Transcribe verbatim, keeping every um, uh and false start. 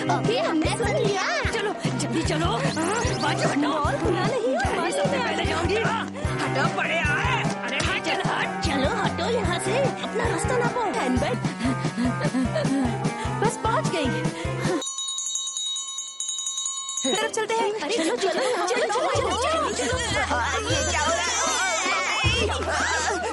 अभी हमने सुन लिया। चलो जल्दी चलो, बाजू हटो। बुरा नहीं है, सबसे पहले जाऊंगी। हटो बड़े आए। अरे हाँ चल हट। चलो हटो यहाँ से, अपना रास्ता ना पाओ। हैंडबैग बस पहुँच गई। तरफ चलते हैं। अरे चलो चलो चलो चलो चलो। ये क्या हो रहा है?